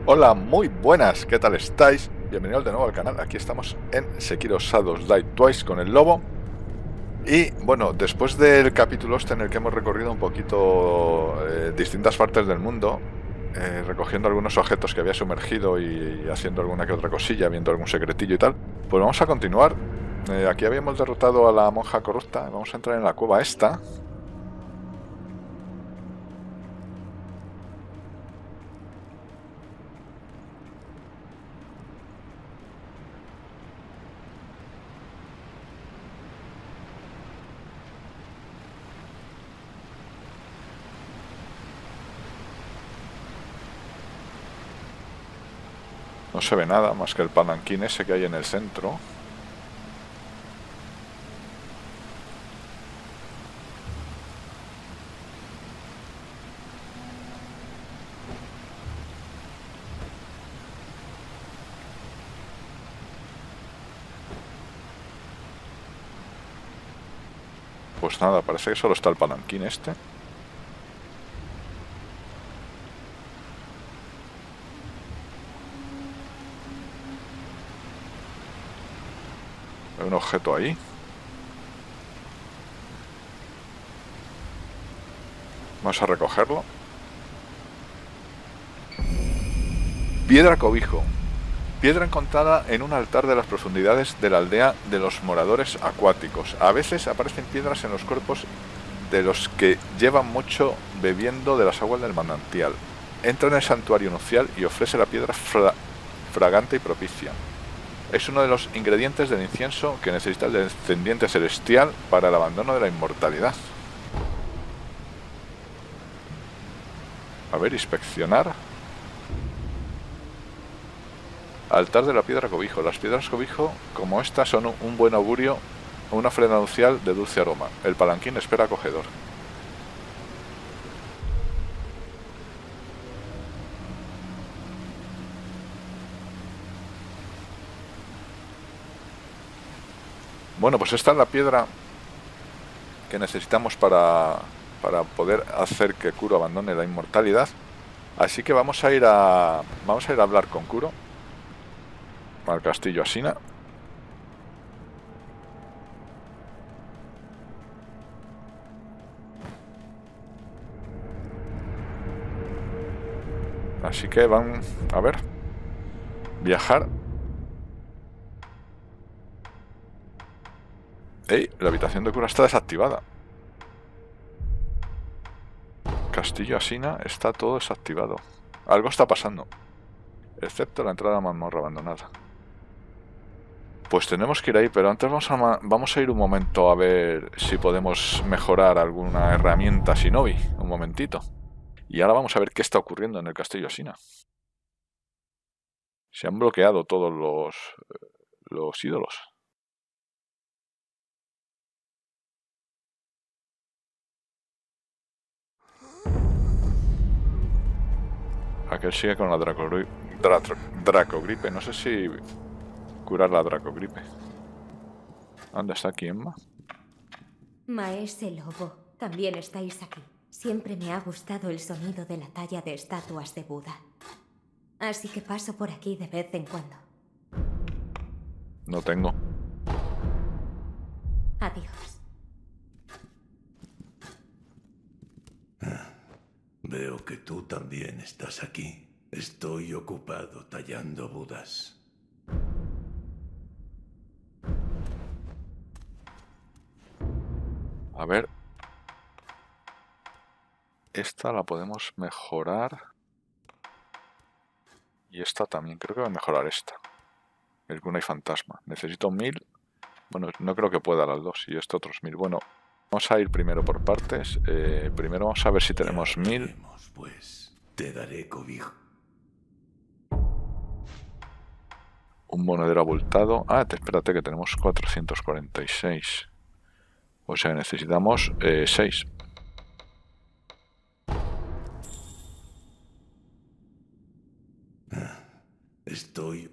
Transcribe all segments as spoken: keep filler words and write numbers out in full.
Hola, muy buenas, ¿qué tal estáis? Bienvenidos de nuevo al canal, aquí estamos en Sekiro Shadows Die Twice con el lobo. Y bueno, después del capítulo este en el que hemos recorrido un poquito eh, distintas partes del mundo, eh, recogiendo algunos objetos que había sumergido y, y haciendo alguna que otra cosilla, viendo algún secretillo y tal, pues vamos a continuar. Eh, aquí habíamos derrotado a la monja corrupta, vamos a entrar en la cueva esta. No se ve nada más que el palanquín ese que hay en el centro. Pues nada, parece que solo está el palanquín este. Hay un objeto ahí. Vamos a recogerlo. Piedra cobijo. Piedra encontrada en un altar de las profundidades de la aldea de los moradores acuáticos. A veces aparecen piedras en los cuerpos de los que llevan mucho bebiendo de las aguas del manantial. Entra en el santuario nupcial y ofrece la piedra fra fragante y propicia. Es uno de los ingredientes del incienso que necesita el descendiente celestial para el abandono de la inmortalidad. A ver, inspeccionar. Altar de la piedra cobijo. Las piedras cobijo, como esta, son un buen augurio, una ofrenda nupcial de dulce aroma. El palanquín espera acogedor. Bueno, pues esta es la piedra que necesitamos para, para poder hacer que Kuro abandone la inmortalidad. Así que vamos a ir a vamos a ir a hablar con Kuro al castillo Asina. Así que van a ver, viajar. ¡Ey! La habitación de Kuro está desactivada. Castillo Asina está todo desactivado. Algo está pasando, excepto la entrada a la mazmorra abandonada. Pues tenemos que ir ahí, pero antes vamos a, vamos a ir un momento a ver si podemos mejorar alguna herramienta Shinobi. Un momentito. Y ahora vamos a ver qué está ocurriendo en el castillo Asina. Se han bloqueado todos los, los ídolos. Aquel sigue con la dracogripe. Dra dracogripe. No sé si curar la dracogripe. ¿Dónde está aquí, Emma? Maese Lobo, también estáis aquí. Siempre me ha gustado el sonido de la talla de estatuas de Buda. Así que paso por aquí de vez en cuando. No tengo. Adiós. Ah, veo que tú también estás aquí. Estoy ocupado tallando budas. A ver. Esta la podemos mejorar. Y esta también. Creo que voy a mejorar esta. El Kunai Fantasma. Necesito mil. Bueno, no creo que pueda las dos. Y esto otros mil. Bueno, vamos a ir primero por partes. Eh, primero vamos a ver si tenemos mil. Veremos, pues te daré cobijo. Un monedero abultado. Ah, espérate que tenemos cuatrocientos cuarenta y seis. O sea, necesitamos eh, seis. Ah, estoy...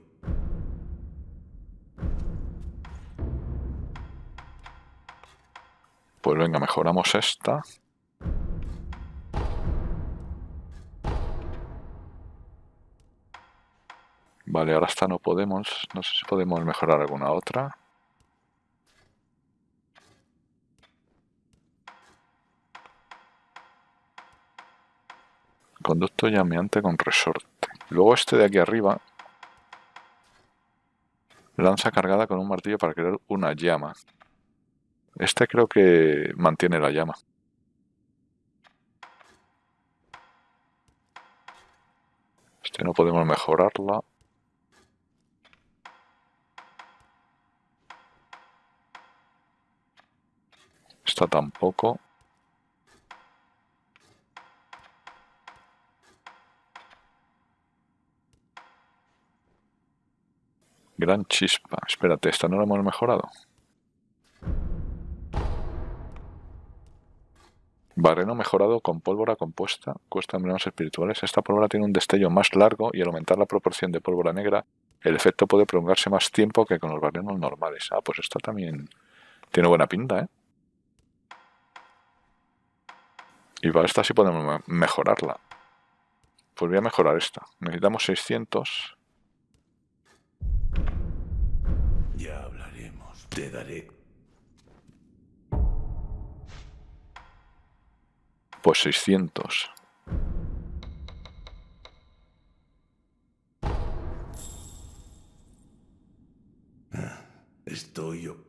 Pues venga, mejoramos esta. Vale, ahora esta no podemos. No sé si podemos mejorar alguna otra. Conducto llameante con resorte. Luego este de aquí arriba. Lanza cargada con un martillo para crear una llama. Este creo que mantiene la llama. Este no podemos mejorarla. Esta tampoco. Gran chispa. Espérate, esta no la hemos mejorado. Barreno mejorado con pólvora compuesta. Cuesta emblemas espirituales. Esta pólvora tiene un destello más largo y al aumentar la proporción de pólvora negra, el efecto puede prolongarse más tiempo que con los barrenos normales. Ah, pues esta también tiene buena pinta, ¿eh? Y para esta sí podemos mejorarla. Pues voy a mejorar esta. Necesitamos seiscientos. Ya hablaremos. Te daré. Pues seiscientos. Ah, estoy yo.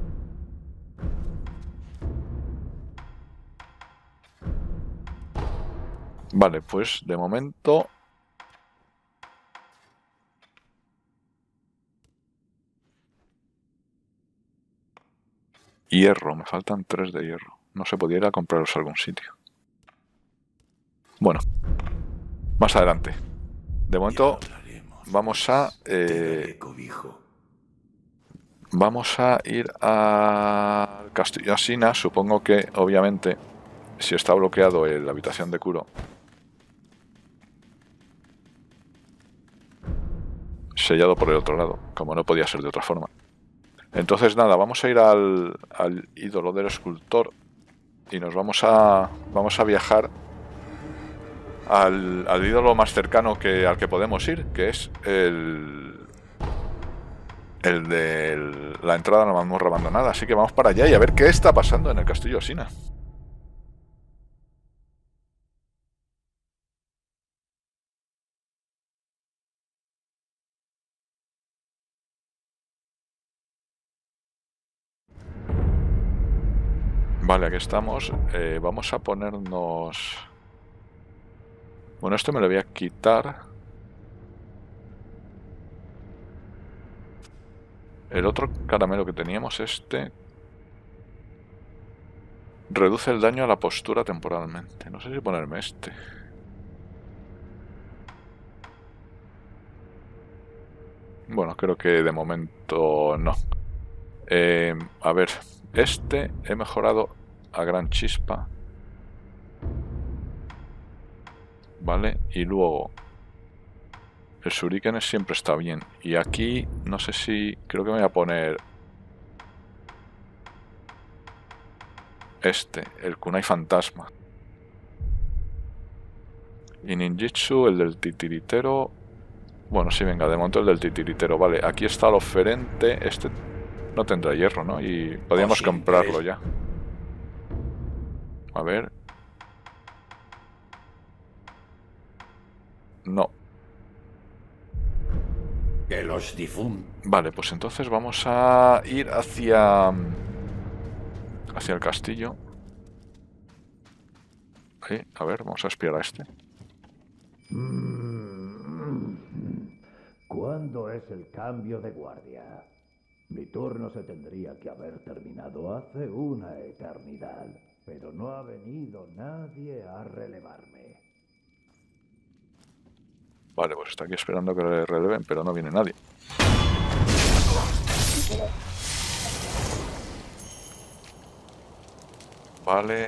Vale, pues de momento... Hierro, me faltan tres de hierro. No se podía ir a comprarlos a algún sitio. Bueno, más adelante. De momento vamos a... Eh, vamos a ir al Castillo Asina. Supongo que, obviamente, si está bloqueado en la habitación de Kuro, sellado por el otro lado, como no podía ser de otra forma. Entonces nada, vamos a ir al, al ídolo del escultor y nos vamos a vamos a viajar al, al ídolo más cercano que al que podemos ir, que es el el de la entrada a la mazmorra abandonada. Así que vamos para allá y a ver qué está pasando en el Castillo Asina. Vale, aquí estamos. Eh, vamos a ponernos... Bueno, esto me lo voy a quitar. El otro caramelo que teníamos, este... reduce el daño a la postura temporalmente. No sé si ponerme este. Bueno, creo que de momento no. Eh, a ver, este he mejorado a gran chispa. Vale, y luego el shuriken siempre está bien. Y aquí, no sé si... creo que me voy a poner este, el kunai fantasma. Y ninjitsu, el del titiritero... Bueno, sí, venga, de momento el del titiritero. Vale, aquí está el oferente. Este no tendrá hierro, ¿no? Y podríamos oh, sí, comprarlo es... ya. A ver. No. Que los difuntos. Vale, pues entonces vamos a ir hacia... hacia el castillo. Sí, a ver, vamos a espiar a este. ¿Cuándo es el cambio de guardia? Mi turno se tendría que haber terminado hace una eternidad, pero no ha venido nadie a relevarme. Vale, pues está aquí esperando que le releven, pero no viene nadie. Vale.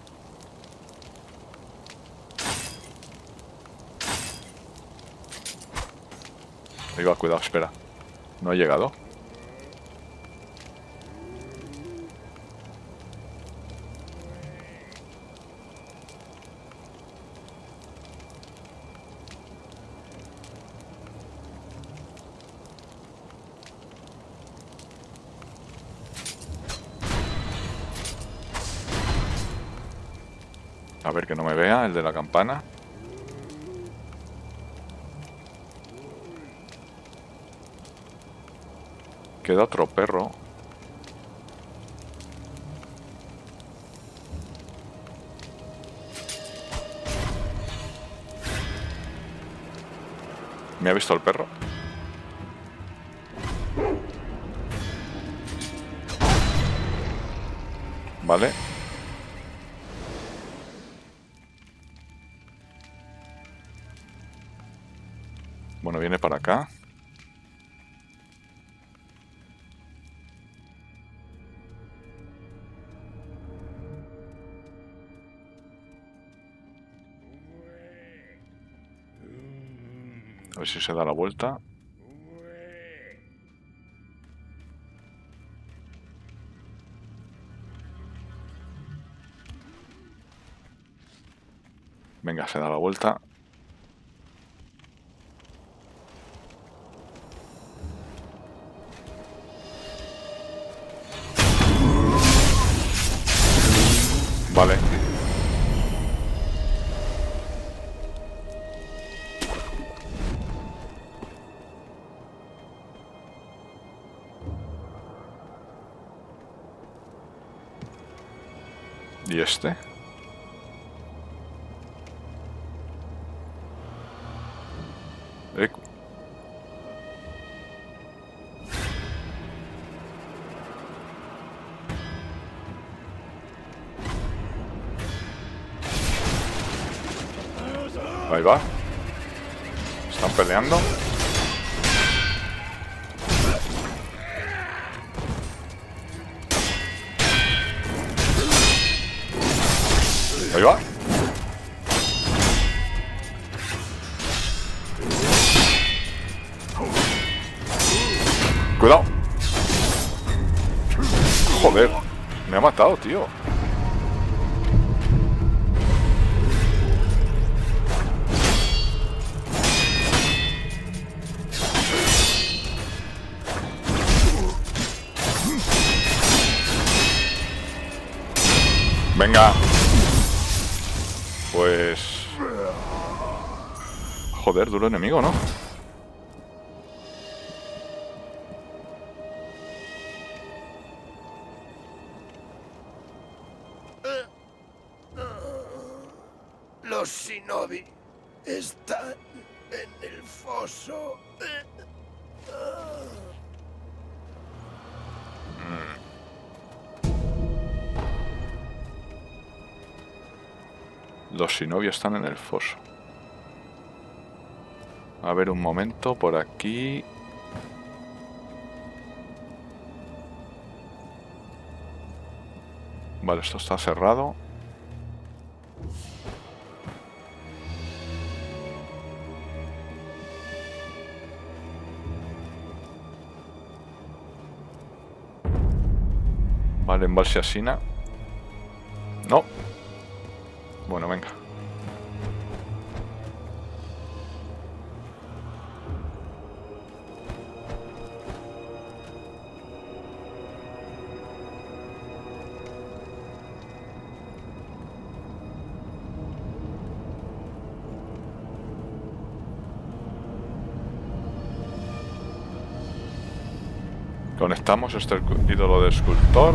Ahí va, cuidado, espera. No ha llegado. A ver que no me vea, el de la campana. Queda otro perro. ¿Me ha visto el perro? Vale. Bueno, viene para acá. A ver si se da la vuelta. Venga, se da la vuelta. Vale. ¿Y este? Eh. Ahí va. Están peleando. Ahí va. Cuidado. Joder. Me ha matado, tío. Venga. Pues... Joder, duro enemigo, ¿no? Los shinobi están en el foso. Los shinobi están en el foso. A ver, un momento, por aquí... Vale, esto está cerrado. Vale, embalse asina. No. Bueno, venga. Conectamos este ídolo de escultor.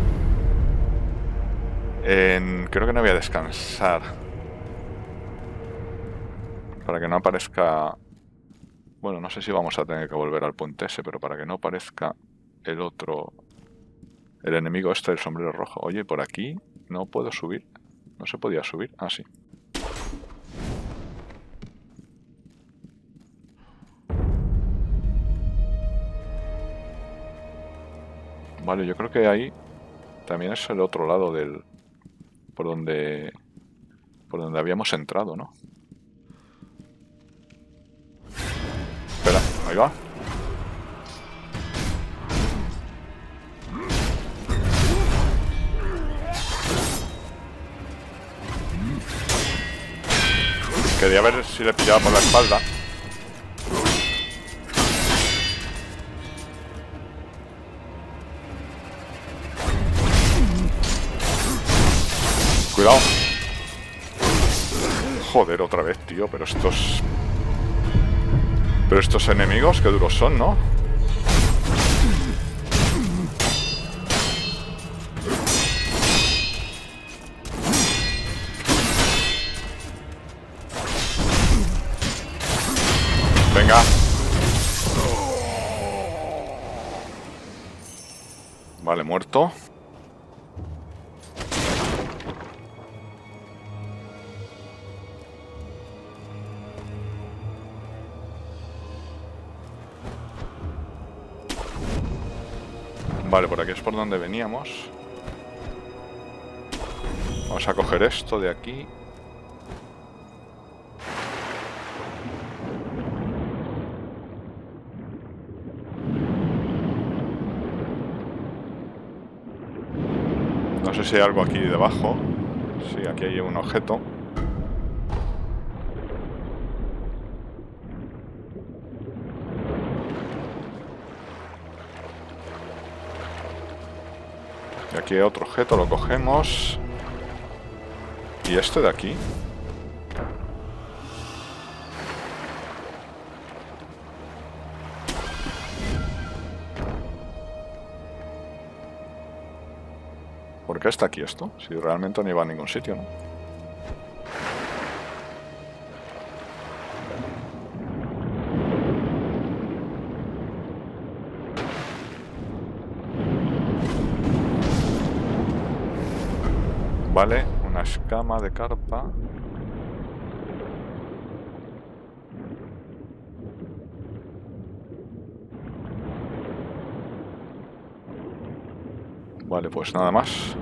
En... Creo que no voy a descansar. Para que no aparezca... Bueno, no sé si vamos a tener que volver al punto ese, pero para que no aparezca el otro... El enemigo este del sombrero rojo. Oye, por aquí no puedo subir. ¿No se podía subir? Ah, sí. Vale, yo creo que ahí también es el otro lado del... Por donde... Por donde habíamos entrado, ¿no? Espera, ahí va. Quería ver si le pillaba por la espalda. Cuidado. Joder, otra vez, tío, pero estos... Pero estos enemigos, qué duros son, ¿no? Venga. Vale, muerto. Vale, por aquí es por donde veníamos. Vamos a coger esto de aquí. No sé si hay algo aquí debajo. Sí, aquí hay un objeto. Y aquí hay otro objeto, lo cogemos. ¿Y este de aquí? ¿Por qué está aquí esto? Si realmente no iba a ningún sitio, ¿no? Vale, una escama de carpa. Vale, pues nada más.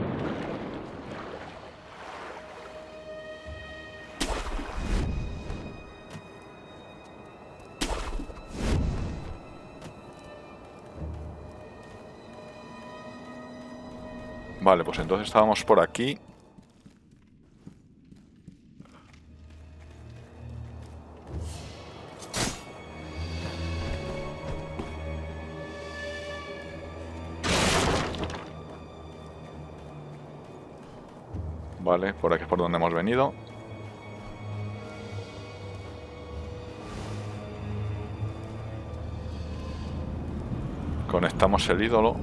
Vale, pues entonces estábamos por aquí. Vale, por aquí es por donde hemos venido. Conectamos el ídolo.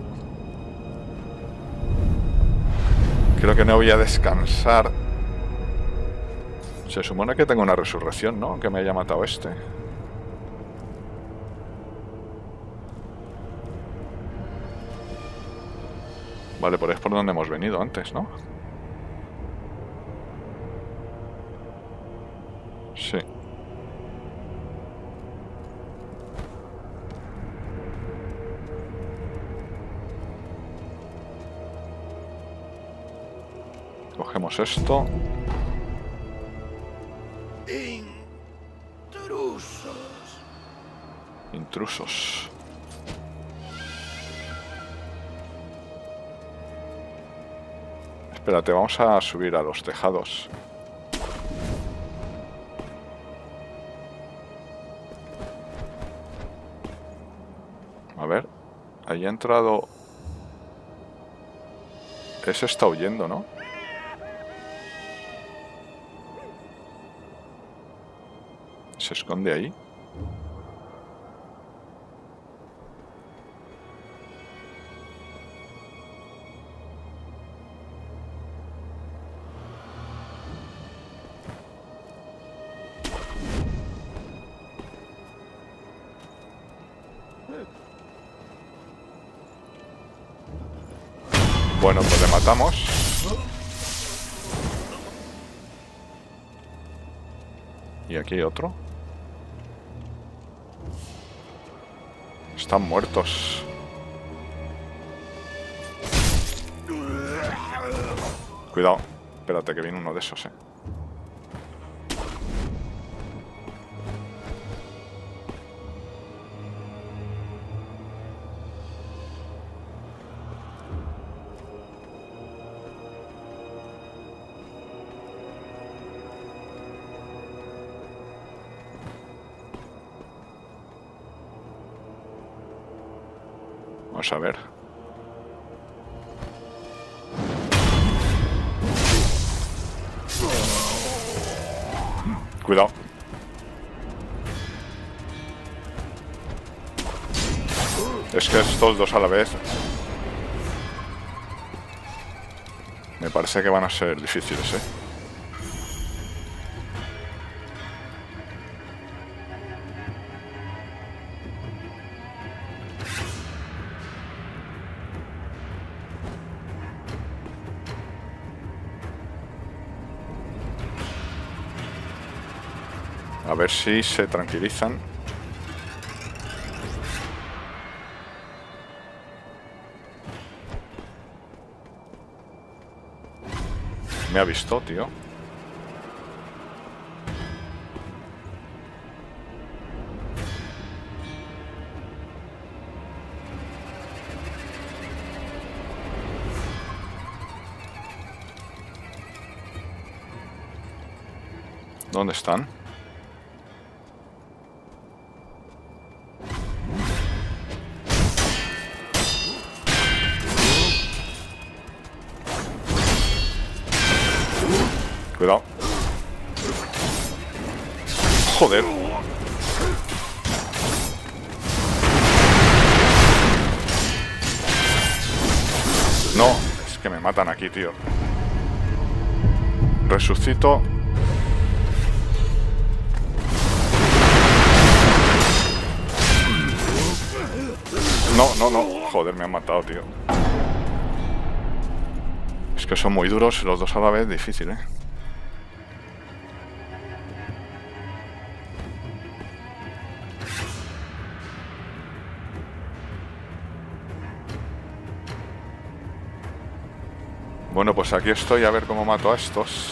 Creo que no voy a descansar. Se supone que tengo una resurrección, ¿no? Aunque me haya matado este. Vale, por ahí es por donde hemos venido antes, ¿no? Sí. Cogemos esto. Intrusos. Intrusos. Espérate, vamos a subir a los tejados. A ver, ahí ha entrado... Ese está huyendo, ¿no? Se esconde ahí. Bueno, pues le matamos. Y aquí hay otro. Están muertos. Cuidado. Espérate que viene uno de esos, eh. Vamos a ver. Cuidado. Es que estos dos a la vez me parece que van a ser difíciles, ¿eh? A ver si se tranquilizan. Me ha visto, tío. ¿Dónde están? Cuidado. Joder. No, es que me matan aquí, tío. Resucito. No, no, no. Joder, me han matado, tío. Es que son muy duros los dos a la vez, difícil, ¿eh? Bueno, pues aquí estoy a ver cómo mato a estos.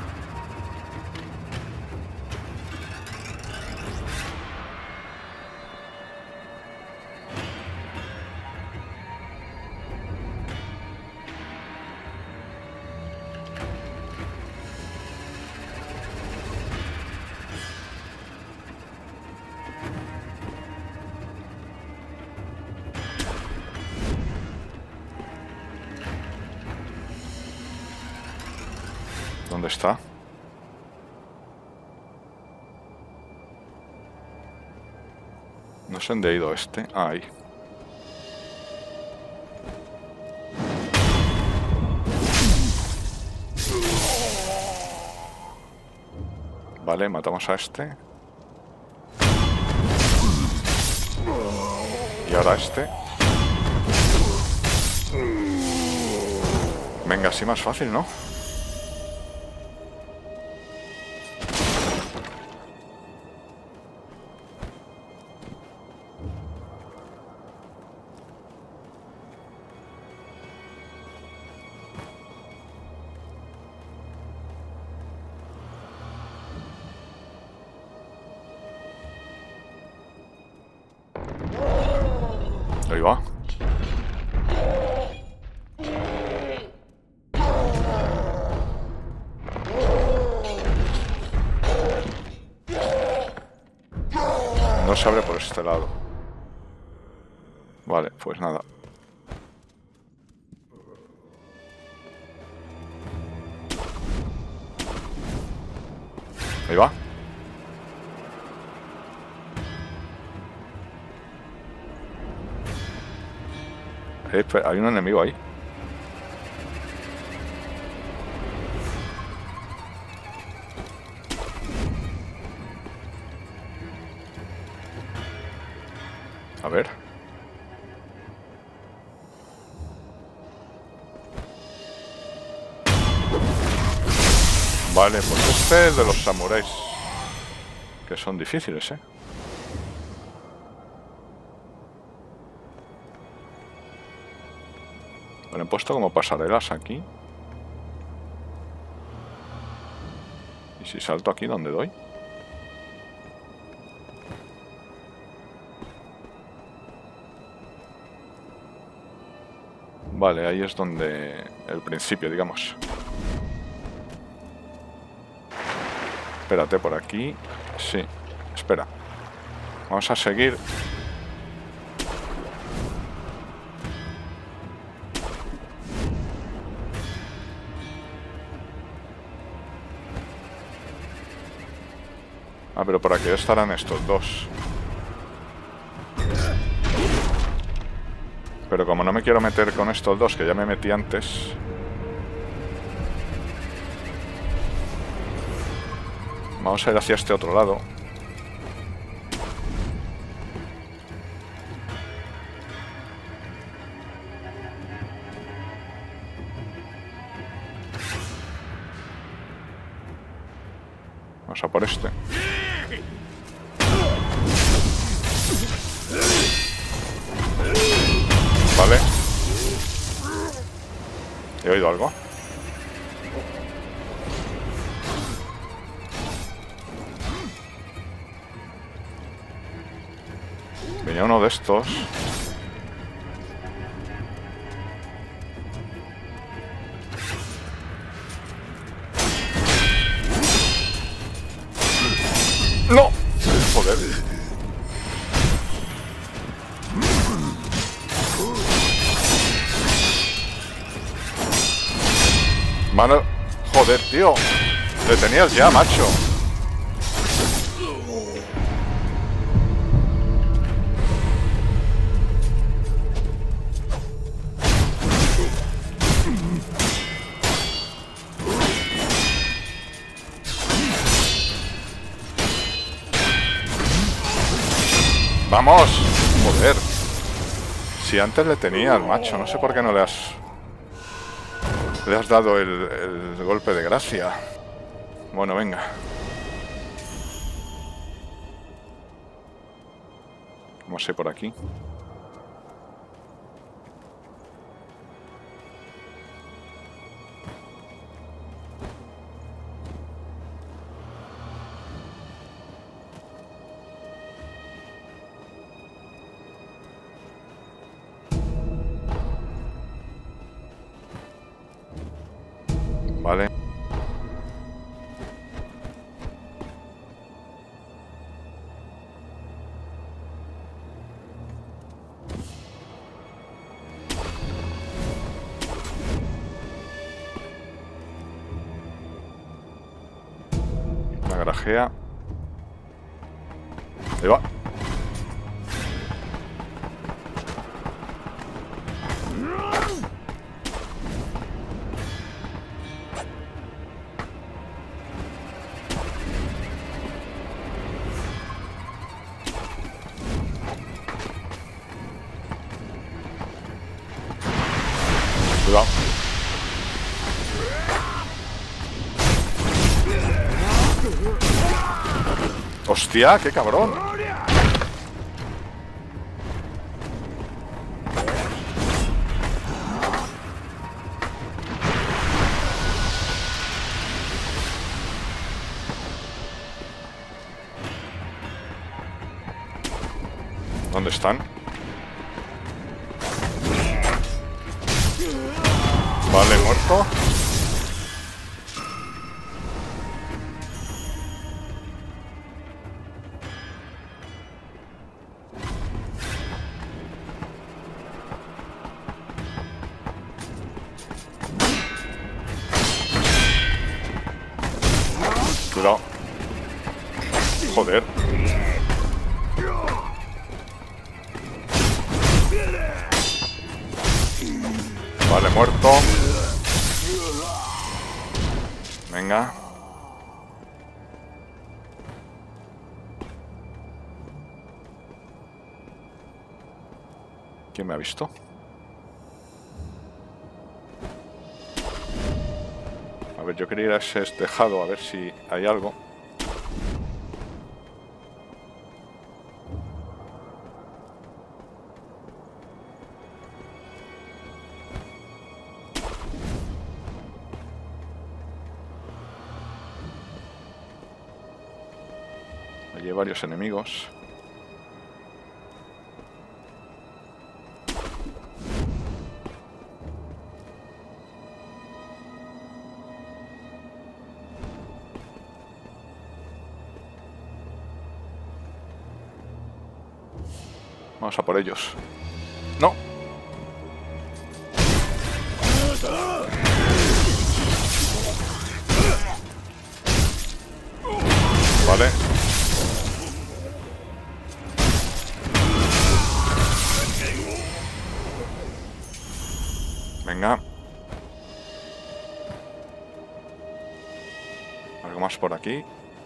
¿Dónde está? No sé dónde ha ido este. Ah, ahí. Vale, matamos a este. Y ahora este. Venga, así más fácil, ¿no? Ahí va. No se abre por este lado. Vale, pues nada. Ahí va. Eh, espera, hay un enemigo ahí. A ver. Vale, pues este es de los samuráis. Que son difíciles, ¿eh? Bueno, he puesto como pasarelas aquí. ¿Y si salto aquí, dónde doy? Vale, ahí es donde... el principio, digamos. Espérate, por aquí... Sí, espera. Vamos a seguir... Ah, pero por aquí estarán estos dos. Pero como no me quiero meter con estos dos, que ya me metí antes... Vamos a ir hacia este otro lado. Vamos a por este. Vale. ¿He oído algo? Venía uno de estos. ¡No! Joder. Mano... Joder, tío. Le tenías ya, macho. ¡Vamos! Joder. Si antes le tenía al macho, no sé por qué no le has... Le has dado el, el golpe de gracia. Bueno, venga. Vamos a ir por aquí. Vale. La grajea. Ahí va. Cuidado. ¡Hostia! ¡Qué cabrón! ¿Dónde están? Vale, muerto. Cuidado. Joder. Vale, muerto. Venga. ¿Quién me ha visto? A ver, yo quería ir a ese tejado a ver si hay algo. Allí hay varios enemigos. Vamos a por ellos. ¡No! Vale. Venga. Algo más por aquí.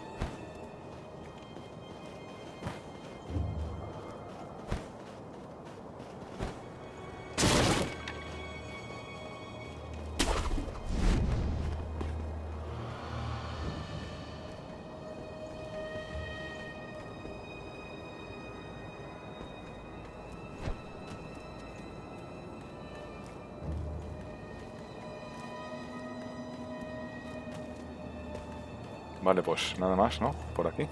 Vale, pues nada más, ¿no? Por aquí.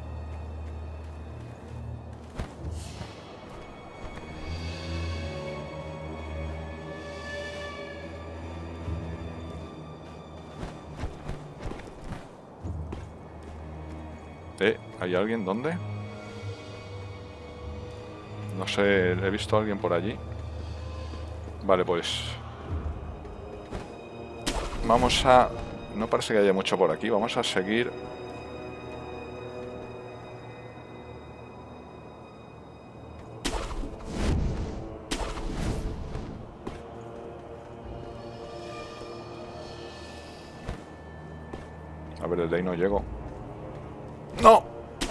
Eh, ¿hay alguien? ¿Dónde? No sé, he visto a alguien por allí. Vale, pues... Vamos a... No parece que haya mucho por aquí. Vamos a seguir. A ver, desde ahí no llego. ¡No!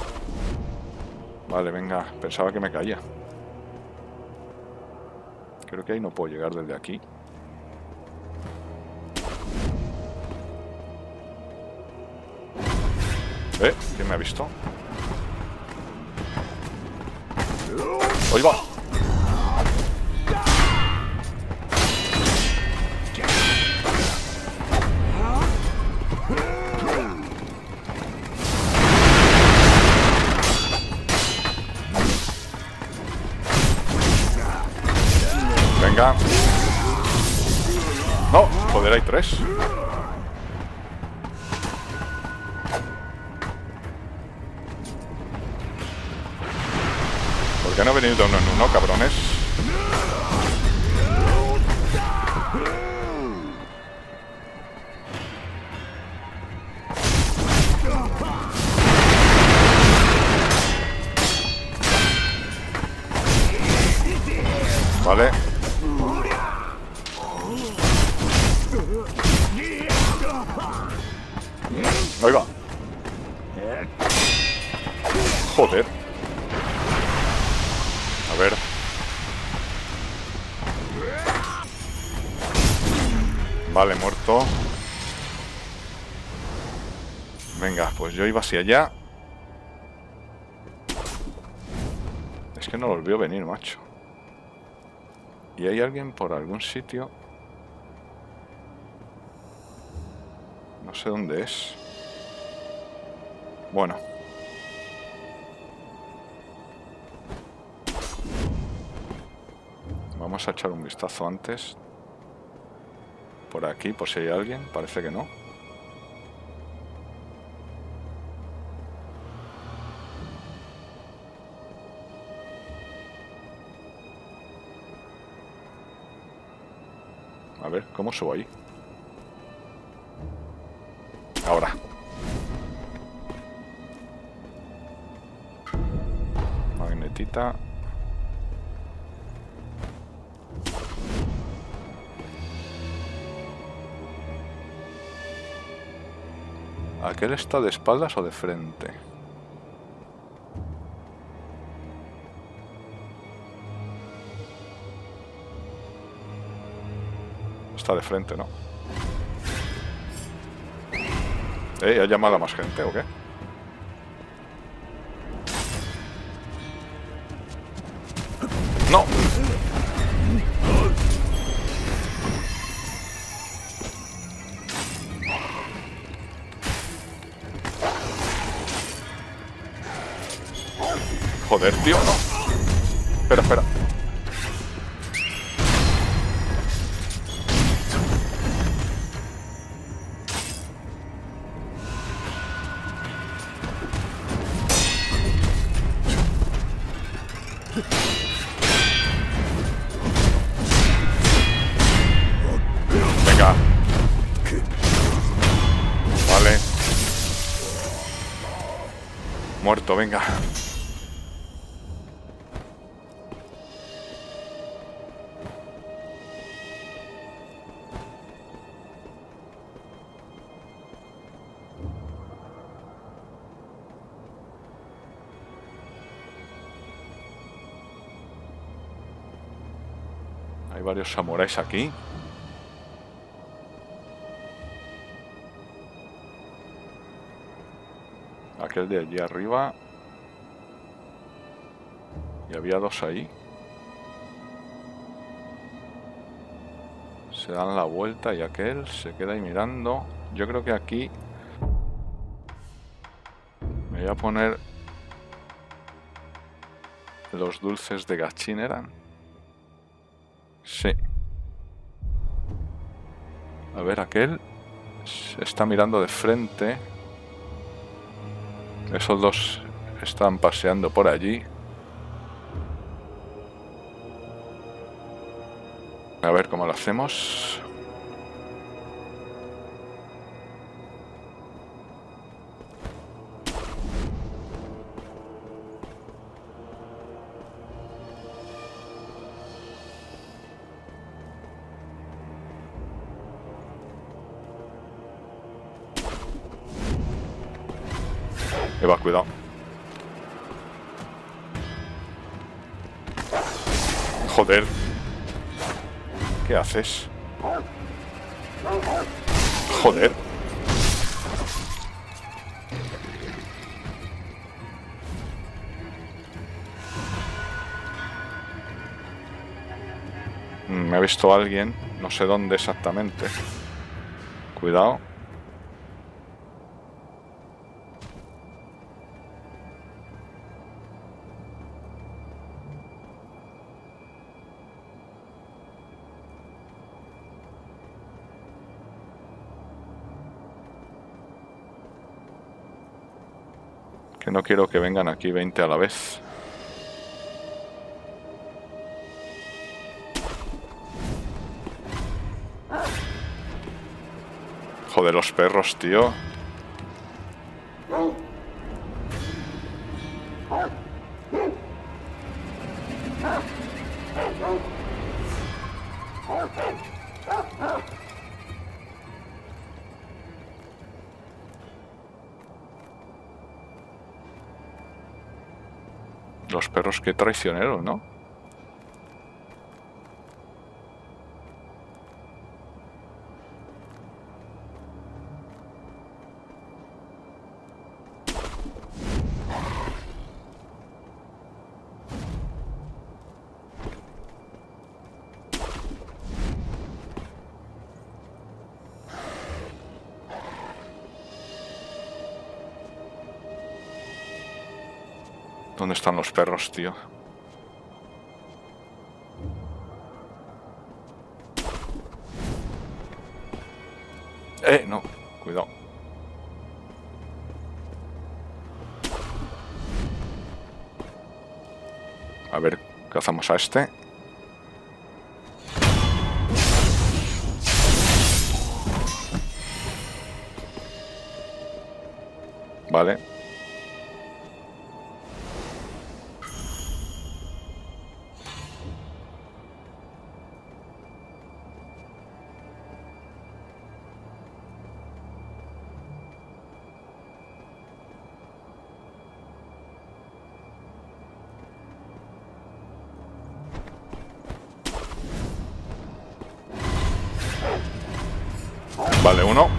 Vale, venga. Pensaba que me caía. Creo que ahí no puedo llegar desde aquí. ¿Eh? ¿Quién me ha visto? ¡Ahí va! Venga. No, joder, hay tres. ¿Por qué no ha venido uno en uno, cabrones? Vale. Ahí va. Joder. A ver. Vale, muerto. Venga, pues yo iba hacia allá. Es que no los veo venir, macho. ¿Y hay alguien por algún sitio? No sé dónde es. Bueno. Vamos a echar un vistazo antes. Por aquí, por si hay alguien. Parece que no. A ver, ¿cómo subo ahí? Ahora. Magnetita. ¿Aquel está de espaldas o de frente? Está de frente, ¿no? ¿Eh? ¿Ha llamado a más gente o qué? ¡No! Joder, tío, no. Espera, espera. Venga. Vale. Muerto, venga. Hay varios samuráis aquí. Aquel de allí arriba. Y había dos ahí. Se dan la vuelta y aquel se queda ahí mirando. Yo creo que aquí me voy a poner los dulces de gachín, ¿eran? Sí. A ver, aquel se está mirando de frente. Esos dos están paseando por allí. A ver cómo lo hacemos. Eva, cuidado. Joder. ¿Qué haces? Joder. Me ha visto alguien, no sé dónde exactamente. Cuidado. Que no quiero que vengan aquí veinte a la vez. Joder, los perros, tío. Los perros, qué traicioneros, ¿no? ¿Dónde están los perros, tío? Eh, no, cuidado. A ver, cazamos a este. Vale. Vale, uno.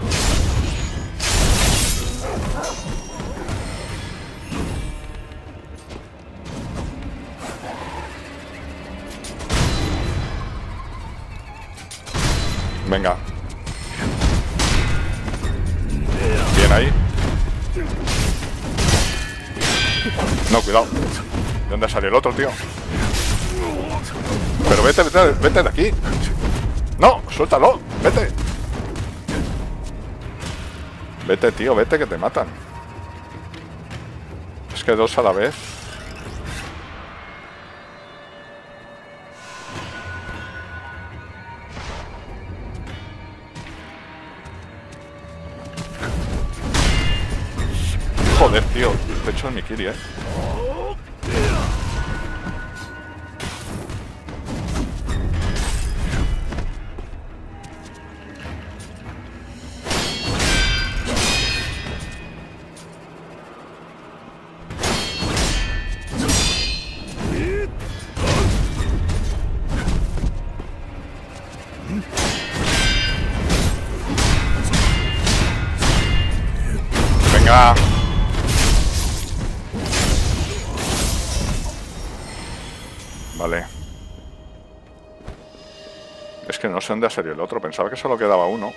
Venga. Bien ahí. No, cuidado. ¿De dónde salió el otro, tío? Pero vete, vete, vete de aquí. No, suéltalo, vete. Vete, tío, vete, que te matan. Es que dos a la vez. Joder, tío, te he hecho el Mikiri, eh. ¡Venga! Vale. Es que no sé dónde ha salido el otro. Pensaba que solo quedaba uno.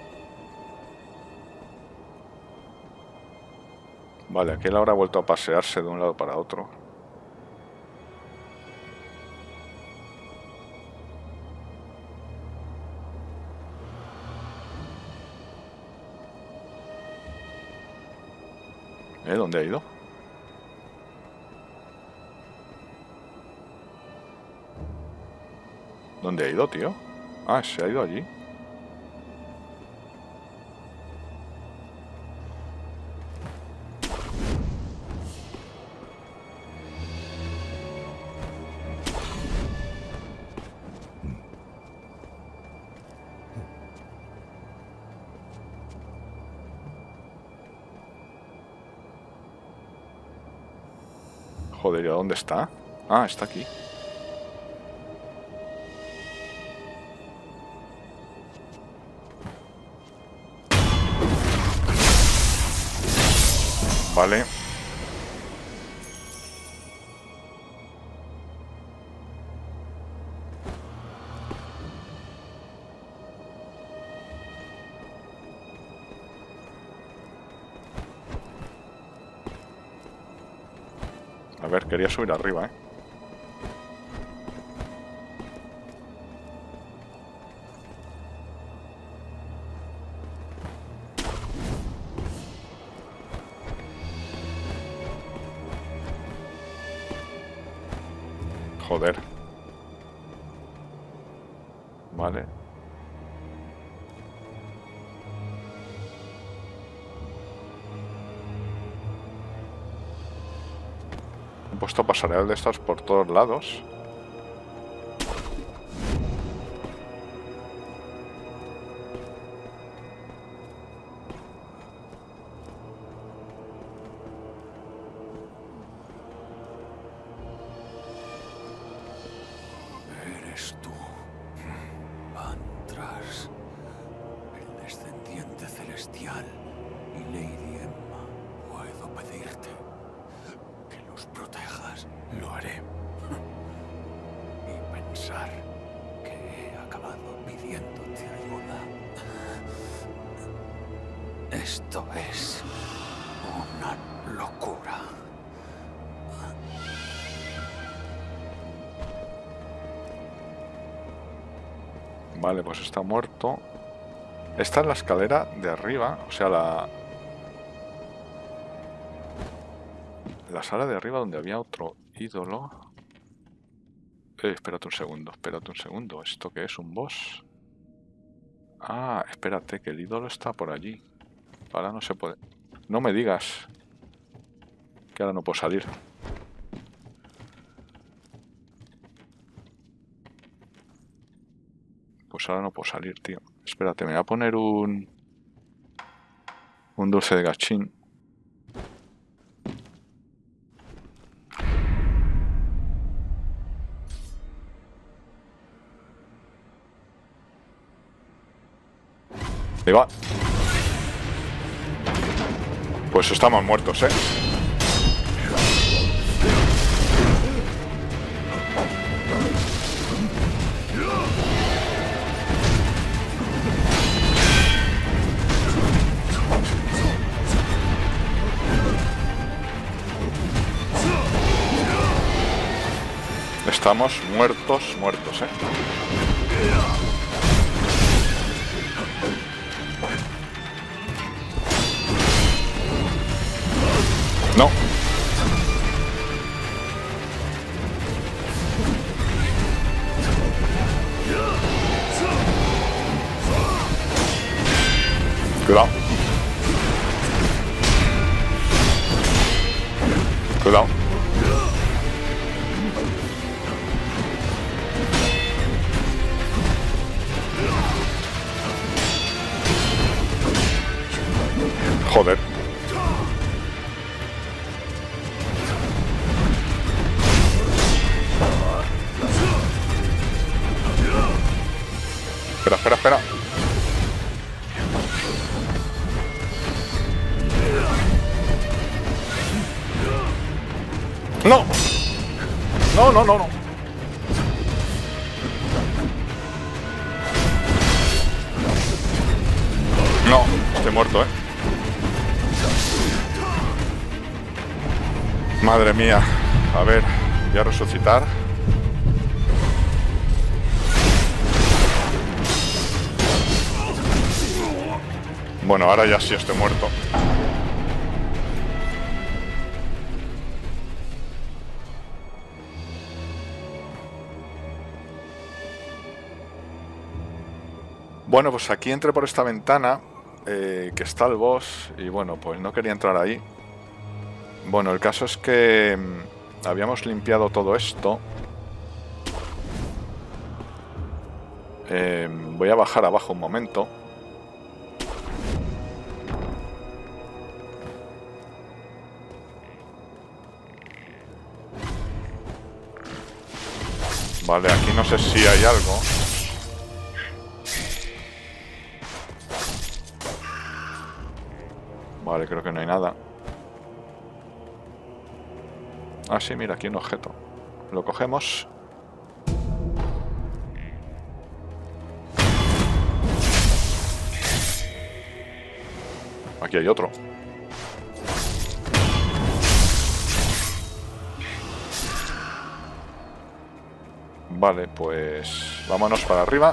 Vale, aquí él habrá vuelto a pasearse de un lado para otro. ¿Eh? ¿Dónde ha ido? ¿Dónde ha ido, tío? Ah, se ha ido allí. Joder, ¿y a dónde está? Ah, está aquí. Vale. A ver, quería subir arriba, ¿eh? Joder. Vale. He puesto pasarelas de estos por todos lados. Eres tú, Antras, el descendiente celestial y Lady Emma. Puedo pedirte que los protejas. Lo haré. Y pensar que he acabado pidiéndote ayuda. Esto es una locura. Vale, pues está muerto. Esta es la escalera de arriba, o sea, la... La sala de arriba donde había otro ídolo. Eh, espérate un segundo, espérate un segundo. ¿Esto qué es? ¿Un boss? Ah, espérate, que el ídolo está por allí. Ahora no se puede... No me digas que ahora no puedo salir. Pues ahora no puedo salir, tío. Espérate, me voy a poner un... Un dulce de gachín. Ahí va. Pues estamos muertos, ¿eh? Estamos muertos, muertos, ¿eh? No. Cuidado. Cuidado. Joder. Espera, espera, espera. ¡No! No, no, no, no. No, estoy muerto, ¿eh? Madre mía. A ver, voy a resucitar. Bueno, ahora ya sí estoy muerto. Bueno, pues aquí entré por esta ventana, eh, que está el boss, y bueno, pues no quería entrar ahí. Bueno, el caso es que mmm, habíamos limpiado todo esto. Eh, voy a bajar abajo un momento. Vale, aquí no sé si hay algo. Vale, creo que no hay nada. Ah, sí, mira, aquí un objeto. Lo cogemos. Aquí hay otro. Vale, pues vámonos para arriba.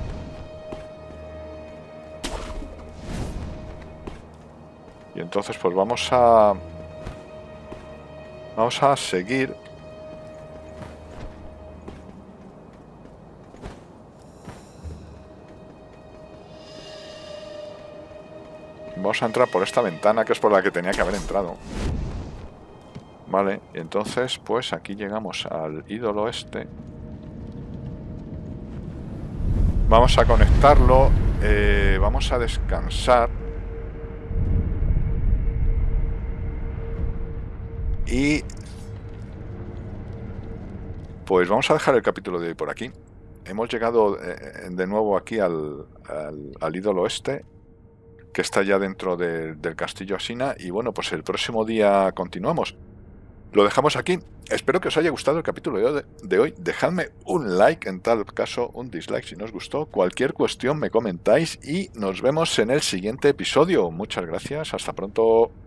Y entonces pues vamos a... Vamos a seguir. Vamos a entrar por esta ventana, que es por la que tenía que haber entrado. Vale, y entonces pues aquí llegamos al ídolo este. Vamos a conectarlo. Eh, vamos a descansar. Y pues vamos a dejar el capítulo de hoy por aquí. Hemos llegado eh, de nuevo aquí al, al, al ídolo este, que está ya dentro de, del castillo Asina. Y bueno, pues el próximo día continuamos. Lo dejamos aquí. Espero que os haya gustado el capítulo de, de hoy. Dejadme un like, en tal caso un dislike si no os gustó. Cualquier cuestión me comentáis y nos vemos en el siguiente episodio. Muchas gracias. Hasta pronto.